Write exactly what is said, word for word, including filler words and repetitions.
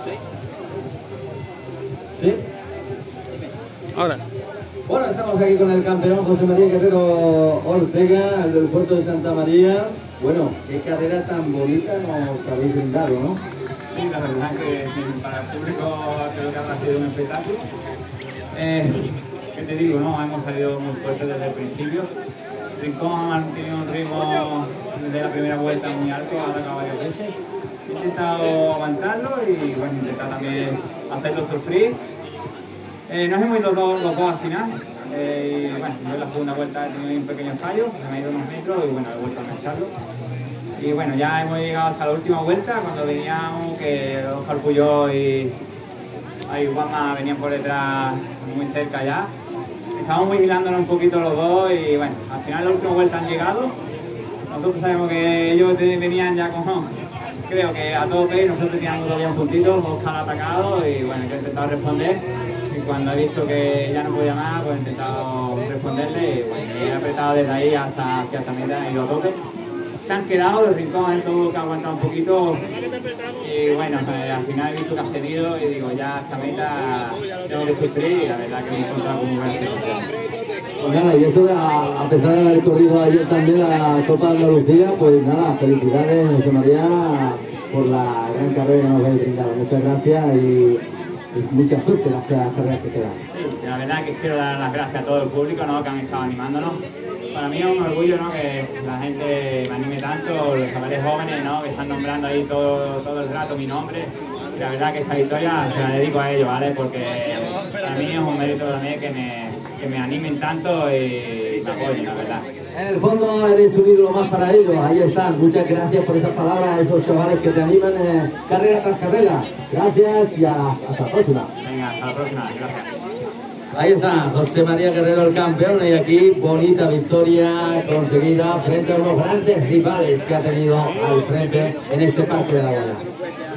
¿Sí? Ahora. Bueno, estamos aquí con el campeón José María Guerrero Ortega, el del puerto de Santa María. Bueno, qué carrera tan bonita nos habéis brindado, ¿no? Sí, la verdad que para el público creo que habrá sido un espectáculo. Eh, ¿Qué te digo? No, hemos salido muy fuertes desde el principio. Rincón ha mantenido un ritmo de la primera vuelta muy alto, ha atacado varias veces. He intentado aguantarlo y bueno, intentar también hacerlo sufrir. Eh, nos hemos ido los dos, los dos al final. Eh, y bueno, yo en la segunda vuelta he tenido un pequeño fallo, me he ido unos metros y bueno, he vuelto a engancharlo. Y bueno, ya hemos llegado hasta la última vuelta, cuando veníamos que Oscar Puyol y ahí Juanma venían por detrás muy cerca ya. Estábamos vigilándonos un poquito los dos y bueno, al final la última vuelta han llegado. Nosotros sabemos que ellos venían ya con, creo que a tope, nosotros teníamos todavía un puntito, Oscar ha atacado y bueno, yo he intentado responder. Y cuando he visto que ya no podía más, pues he intentado responderle y bueno, he apretado desde ahí hasta, hasta meta y lo tope. Se han quedado, el Rincón es todo que ha aguantado un poquito y bueno, pues, al final he visto que ha cedido y digo ya hasta meta tengo que sufrir y la verdad que me he encontrado con un gran resultado. Pues nada, y eso a, a pesar de haber corrido ayer también la Copa de Andalucía, pues nada, felicidades José María por la gran carrera que nos habéis brindado. Muchas gracias y, y mucha suerte en las carreras que quedan. Sí, la verdad que quiero dar las gracias a todo el público, ¿no?, que han estado animándonos. Para mí es un orgullo, ¿no?, que la gente me anime tanto, los chavales jóvenes, ¿no?, que están nombrando ahí todo, todo el rato mi nombre. Y la verdad que esta victoria se la dedico a ellos, ¿vale?, porque para mí es un mérito también que me, que me animen tanto y me apoyen, la verdad. En el fondo eres un ídolo más para ellos, ahí están. Muchas gracias por esas palabras a esos chavales que te animan eh, carrera tras carrera. Gracias y a, hasta la próxima. Venga, hasta la próxima, gracias. Ahí está, José María Guerrero, el campeón, y aquí bonita victoria conseguida frente a unos grandes rivales que ha tenido al frente en este Parque de la Bola.